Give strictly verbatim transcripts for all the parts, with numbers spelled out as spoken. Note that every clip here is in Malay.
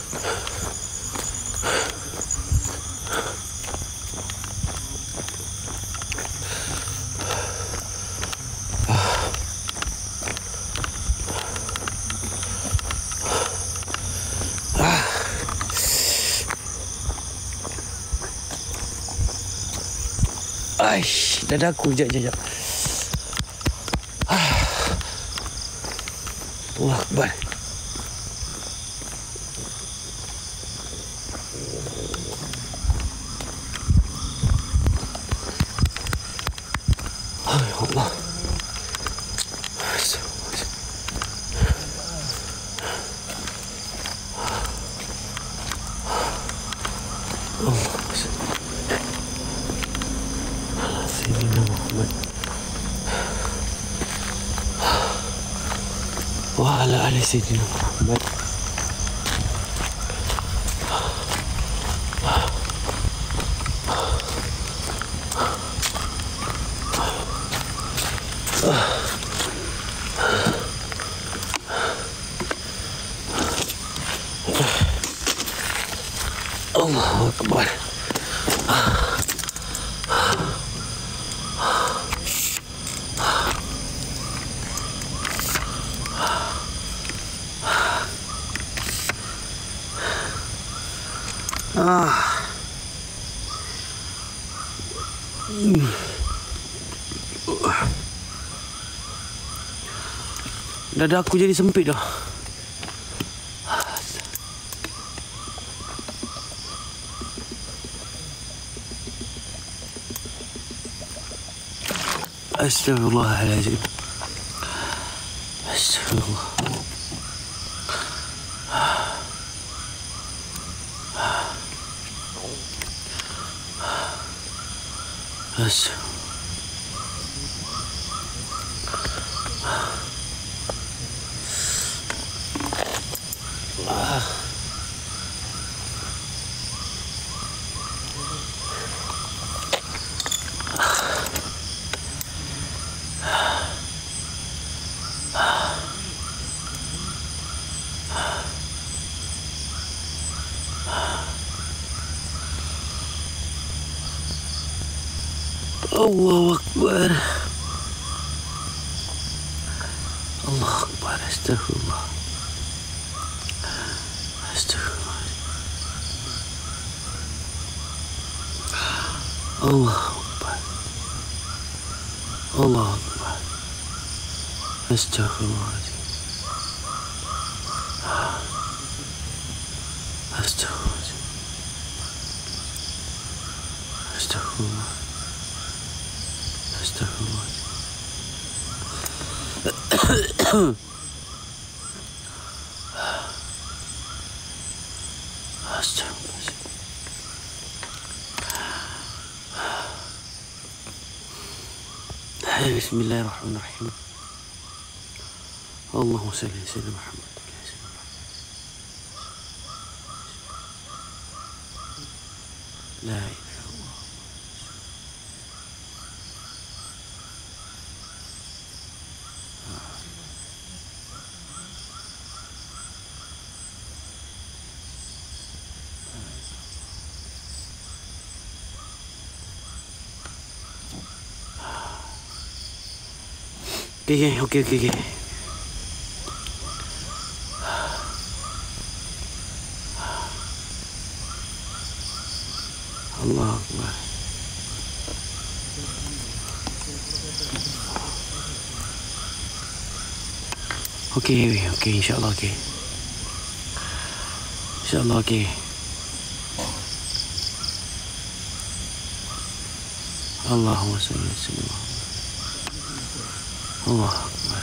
Aish, dadaku, jap, jap, jap. Allah Akbar. Oh, ya Allah. وعلى آل سيدنا محمد. الله أكبر. Ah. Hmm. Dada aku jadi sempit dah. Astagfirullahaladzim. Astagfirullah. Astagfirullah. Allahu Akbar. Allahu Akbar. Astagfirullah. Astagfirullah. Allahu Akbar. Allahu Akbar. Astagfirullah. Astagfirullah. Astagfirullah. Astagfirullah. Astagfirullah. Bismillahirrahmanirrahim. Allahumma salli ala sayyidina Muhammad. La ilaha. Okay, okay, okay, okay. Allah Akbar. Okay, okay, insyaAllah, okay. InsyaAllah, okay. Allahumma salli ala sayyidina Muhammad. Allah Akbar.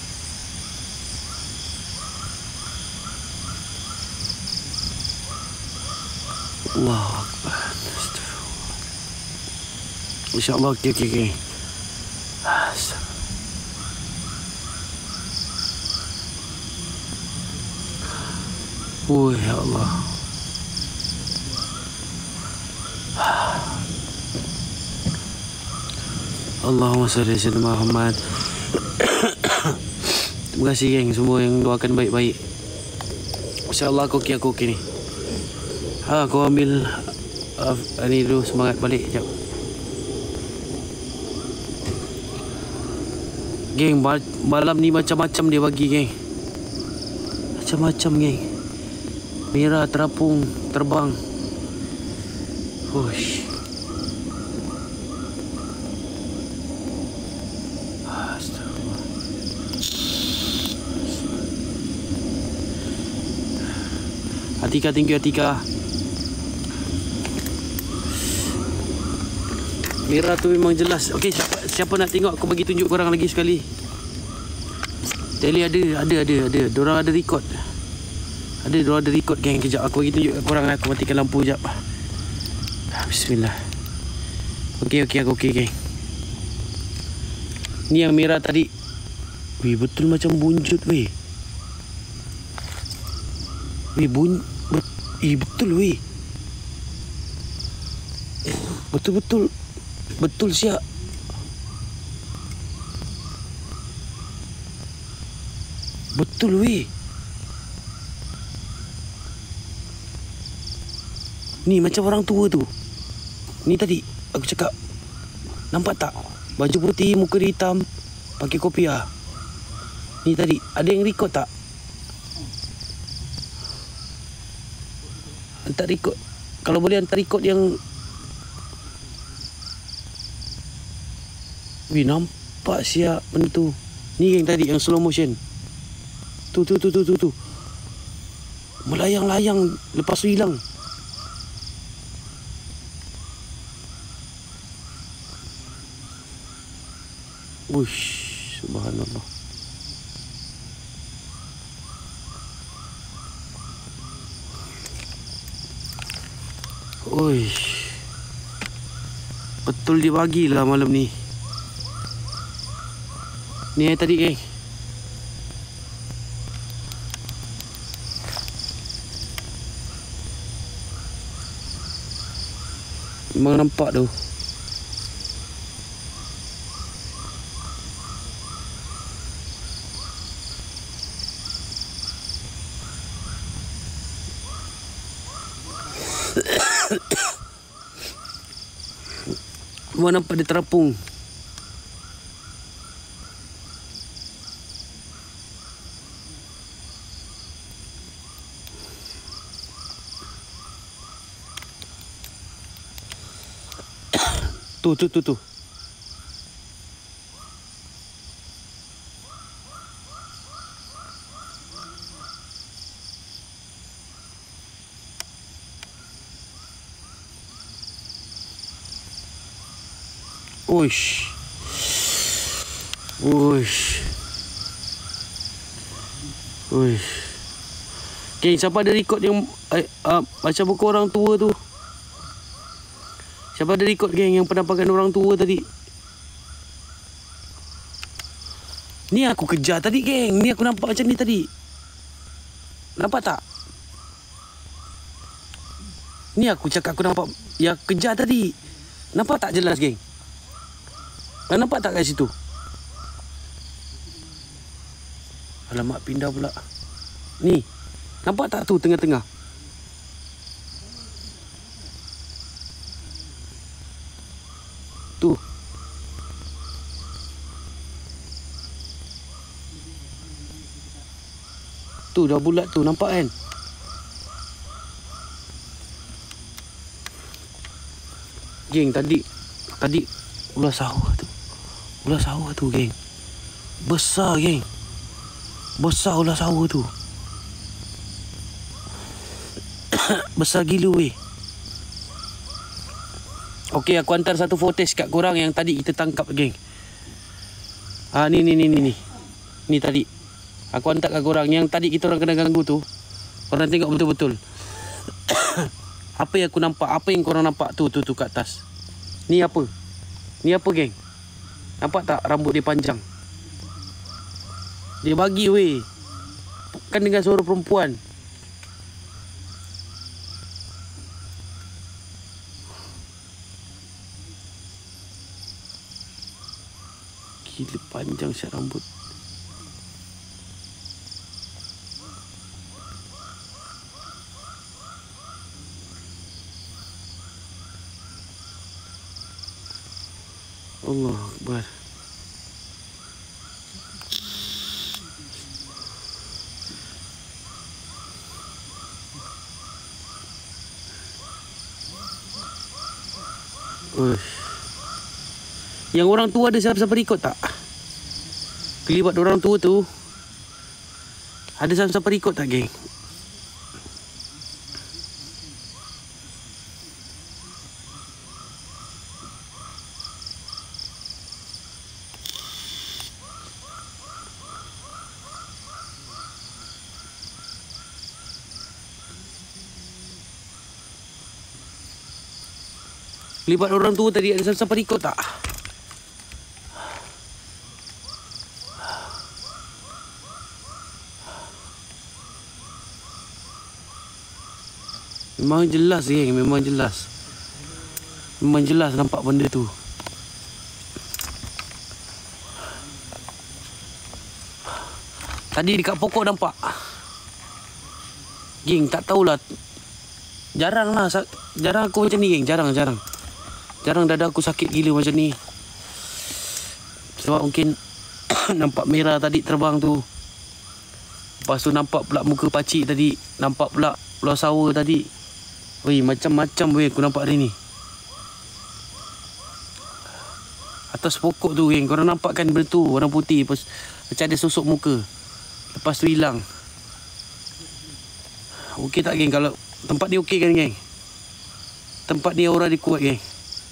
Allah Akbar. Astagfirullah. InsyaAllah, okay, okay, okay. Oh, ya Allah. Allahumma salli ala sayyidina Muhammad. Terima kasih geng semua yang doakan baik-baik. Masya Allah, aku okey, aku okey ni. Ha, kau ambil uh, ni dulu, semangat balik sekejap. Geng, malam ni macam-macam dia bagi, geng. Macam-macam, geng. Merah, terapung, terbang. Hush. Atika, thank you Atika. Merah tu memang jelas. Okey, siapa, siapa nak tengok, aku bagi tunjuk korang lagi sekali. Tele ada, ada, ada, ada. Diorang ada record. Ada, diorang ada record, geng. Kejap, aku bagi tunjuk korang. Aku matikan lampu sekejap. Bismillah. Okey, okey, aku okey, geng. Ni yang merah tadi. Weh, betul macam bunjut, weh. Weh, bun... Bet, eh, betul, weh. Betul-betul. Betul, siap. Betul, weh. Ni macam orang tua tu. Ni tadi, aku cakap. Nampak tak? Baju putih, muka dia hitam. Pakai kopiah. Ni tadi, ada yang record tak? Hantar record. Kalau boleh hantar record yang... Wih, nampak siap benda tu. Ni yang tadi, yang slow motion. Tu, tu, tu, tu, tu, tu. Melayang-layang, lepas tu hilang. Wush, subhanallah. Uish. Betul dia bagilah malam ni. Ni yang tadi, geng. Memang nampak tu. Memang nampak dia terapung. Tu, tu, tu, tu. Uish. Uish. Uish. Okay, siapa ada record yang uh, uh, macam buku orang tua tu? Siapa ada record, geng, yang penampakan orang tua tadi? Ni aku kejar tadi, geng. Ni aku nampak macam ni tadi. Nampak tak? Ni aku cakap aku nampak. Ya, kejar tadi. Nampak tak jelas, geng? Nampak tak kat situ? Alamak, pindah pula. Ni. Nampak tak tu tengah-tengah? Tu. Tu dah bulat tu, nampak kan? Geng, tadi Tadi ular sawah tu. Ular sawah tu, geng. Besar, geng. Besar ular sawah tu. Besar gila, weh. Okey, aku hantar satu footage kat korang yang tadi kita tangkap, geng. Ah, ni, ni, ni, ni, ni. Ni tadi. Aku hantar kat korang. Yang tadi kita orang kena ganggu tu. Korang tengok betul-betul. Apa yang aku nampak? Apa yang korang nampak? Tu, tu, tu kat atas. Ni apa? Ni apa, geng? Nampak tak rambut dia panjang? Dia bagi, weh. Kan dengan suara perempuan. Gila panjang siap rambut. Allah Akbar. Uish. Yang orang tua ada siapa-siapa ikut tak? Kelibat orang tua tu ada siapa-siapa ikut tak, geng? Kelibat orang tua tadi ada siapa-siapa ikut tak? Memang jelas, geng. Memang jelas. Memang jelas nampak benda tu. Tadi dekat pokok nampak. Geng, tak tahulah. Jarang lah. Jarang aku macam ni, geng. Jarang, jarang. Jarang dada aku sakit gila macam ni. Sebab mungkin nampak merah tadi terbang tu. Lepas tu nampak pula muka pakcik tadi. Nampak pula Pulau Sawa tadi. Weh, macam-macam weh aku nampak hari ni. Atas pokok tu, geng. Korang nampak kan benda tu, warna putih. Lepas, macam ada sosok muka. Lepas tu hilang. Okey tak, geng? Kalau tempat ni okey kan, geng? Tempat ni aura dia kuat, geng.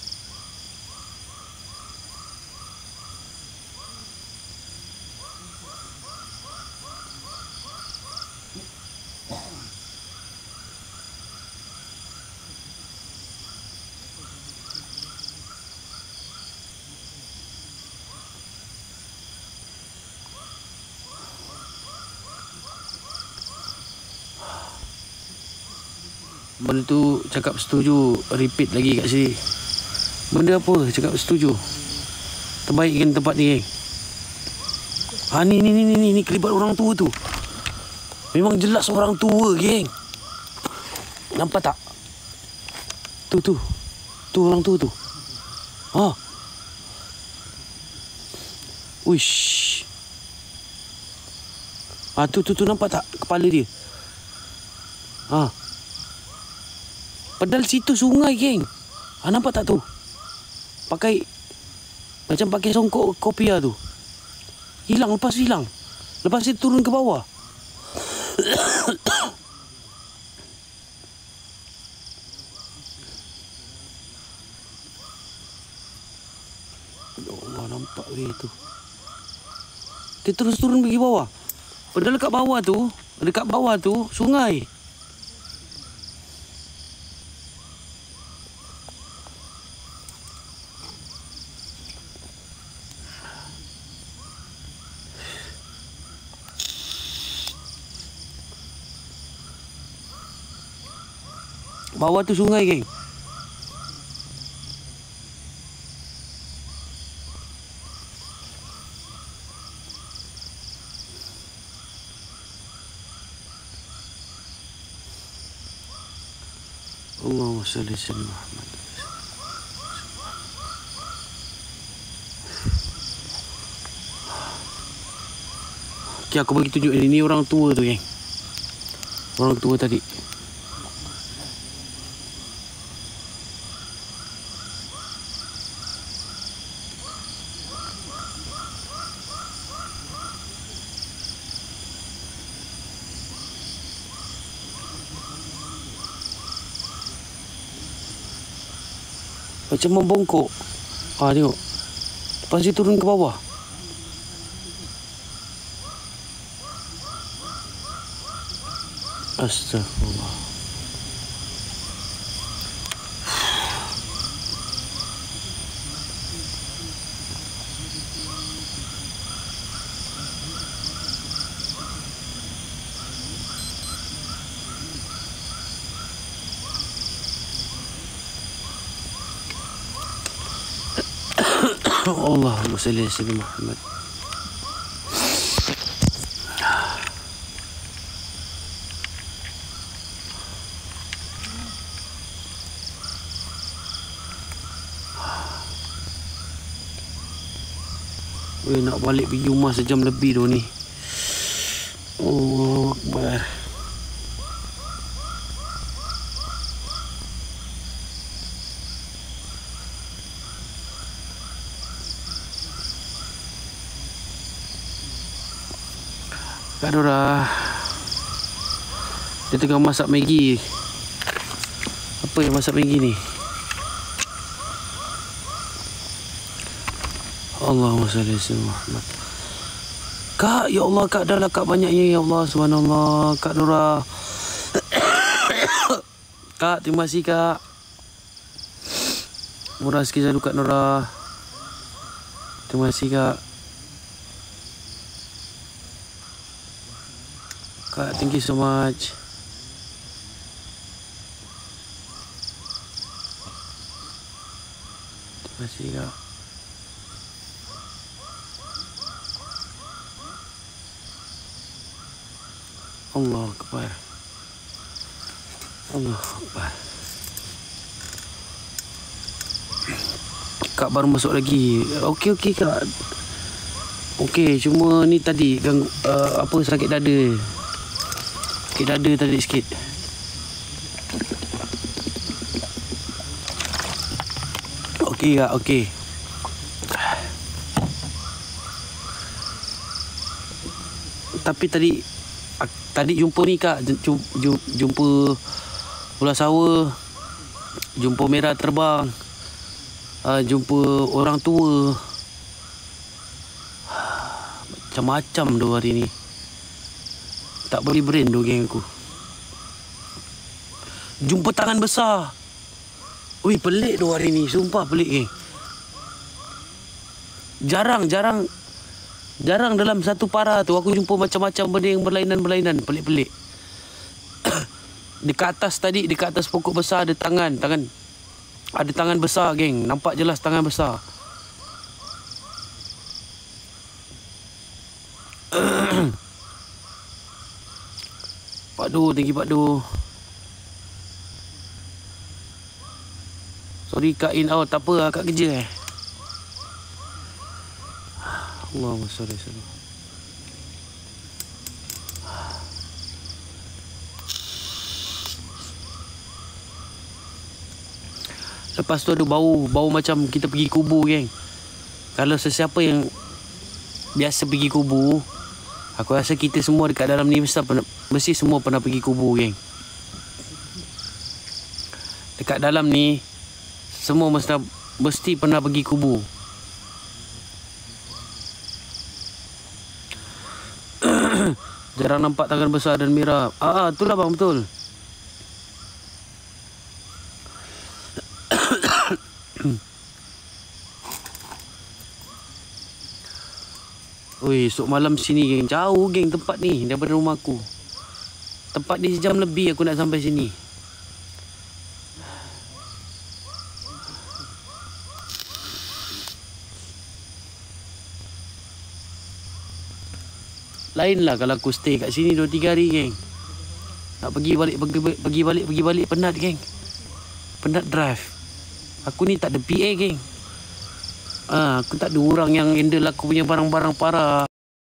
Benda tu cakap setuju. Repeat lagi kat sini. Benda apa cakap setuju? Terbaik kan tempat ni, geng. Ha, ni ni ni ni ni kelibat orang tua tu. Memang jelas orang tua, geng. Nampak tak? Tu tu. Tu orang tua tu. Ha. Uish. Ha, tu tu tu nampak tak kepala dia? Ha. Padahal situ sungai, geng. Ha, nampak tak tu? Pakai macam pakai songkok kopiah tu. Hilang, lepas hilang. Lepas dia turun ke bawah. Ya Allah, nampak weh tu. Dia terus turun pergi bawah. Padahal dekat bawah tu, dekat bawah tu sungai. Bawah tu sungai, geng. Allahumma salli ala Muhammad. Okay, aku bagi tunjuk ini, ini orang tua tu, geng. Orang tua tadi. Macam membongkok. Ah, tengok. Lepas dia turun ke bawah. Astagfirullah. Allahumma salli ala Muhammad. Weh, nak balik pergi rumah sejam lebih tu ni. Oh, Akbar. Kak Nora, dia tengah masak Maggi. Apa yang masak Maggi ni? Allahumma salli ala Muhammad. Kak, ya Allah, Kak, dah lah Kak banyaknya, ya Allah, subhanallah. Kak Nora. Kak, terima kasih Kak. Murah sikit selalu Kak Nora. Terima kasih Kak. Kak, thank you so much. Terima kasih Kak. Allah Akbar. Allah Akbar. Kak baru masuk lagi. Okey okey Kak. Okey, cuma ni tadi ganggu uh, apa sakit dada. Sakit dada tadi sikit. Okey Kak, okey. Tapi tadi Tadi jumpa ni Kak, jumpa ular sawa, jumpa merah terbang, jumpa orang tua. Macam-macam tu hari ni. Tak boleh brain tu geng aku. Jumpa tangan besar. Ui, pelik tu hari ni, sumpah pelik geng. Jarang, jarang Jarang dalam satu para tu aku jumpa macam-macam benda yang berlainan-berlainan, pelik-pelik. Dekat atas tadi, dekat atas pokok besar ada tangan, tangan. Ada tangan besar, geng. Nampak jelas tangan besar. Pak Du, thank you Pak Du. Sorry Kak in out, tak apa, Kak kerja eh. Allahumma salli salli. Lepas tu ada bau, bau macam kita pergi kubur geng. Kalau sesiapa yang biasa pergi kubur, aku rasa kita semua dekat dalam ni mesti pernah, mesti semua pernah pergi kubur geng. Dekat dalam ni semua mesti mesti pernah pergi kubur. Jarang nampak tangan besar dan merah. Ah, itulah bang, betul. Ui, esok malam sini geng. Jauh geng tempat ni daripada rumah aku. Tempat ni sejam lebih aku nak sampai sini. Lain lah kalau aku stay kat sini dua tiga hari geng. Nak pergi balik, pergi, pergi balik, pergi balik penat geng. Penat drive. Aku ni tak ada P A geng. Ah, aku tak ada orang yang handle aku punya barang-barang parah.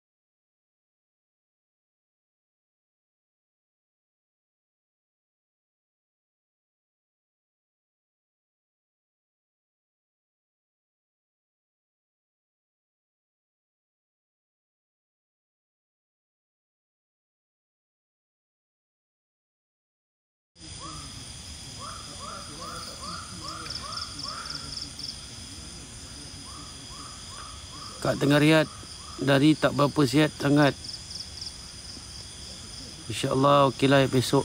Kak tengah riad dari tak berapa sihat sangat. InsyaAllah okey lah besok.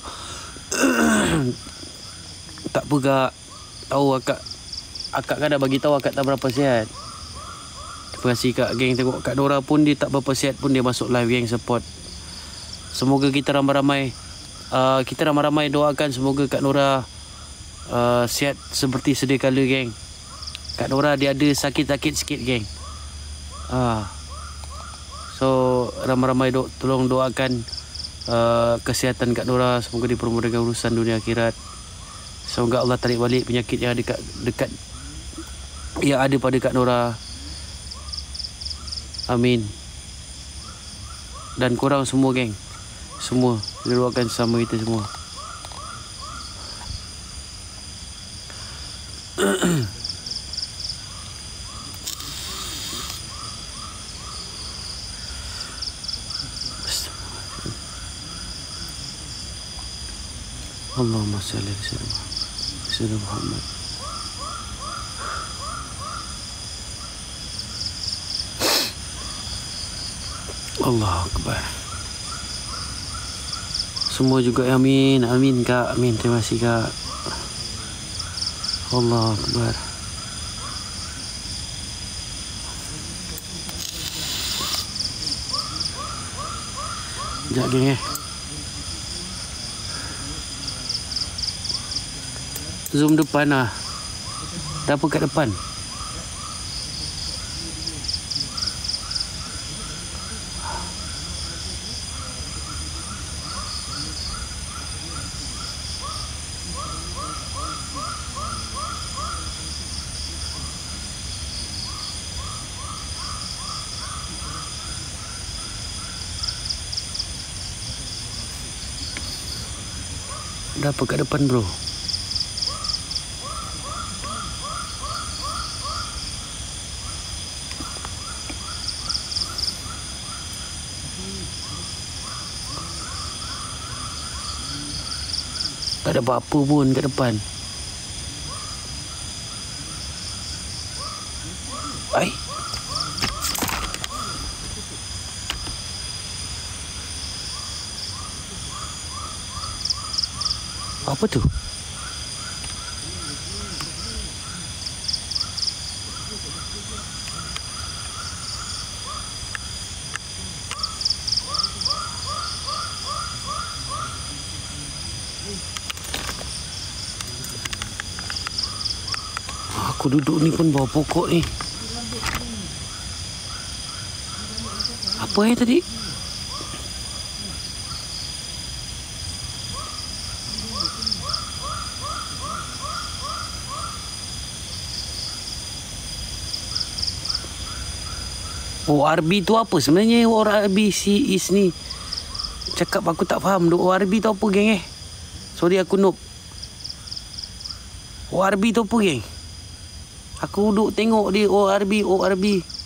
Tak apa Kak. Tahu akak. Akak kan dah bagi tahu akak tak berapa sihat. Terima kasih Kak geng. Tengok Kak Nora pun dia tak berapa sihat pun dia masuk live geng support. Semoga kita ramai-ramai uh, kita ramai-ramai doakan semoga Kak Nora uh, sihat seperti sedia kala geng. Kak Nora dia ada sakit-sakit sikit geng. Ah, so ramai-ramai do, tolong doakan uh, kesihatan Kak Nora, semoga dipermudahkan urusan dunia akhirat. Semoga Allah tarik balik penyakit yang dekat dekat yang ada pada Kak Nora. Amin. Dan korang semua geng, semua doakan sama kita semua. Allahumma salli ala sayyidina Muhammad. Allahu Akbar. Semua juga amin, amin kak, amin. Terima kasih kak. Allahu Akbar. Sekejap geng eh. Zoom depan lah. Dah apa kat depan? Dah apa kat depan bro? Tak ada apa-apa pun kat depan. Ai. Apa tu? Aku duduk ni pun bawah pokok ni. Apa eh tadi? O R B tu apa sebenarnya? O R B si Is ni cakap aku tak faham. O R B tu apa geng eh? Sorry aku noob. O R B tu apa geng? Aku duduk tengok dia O R B, O R B.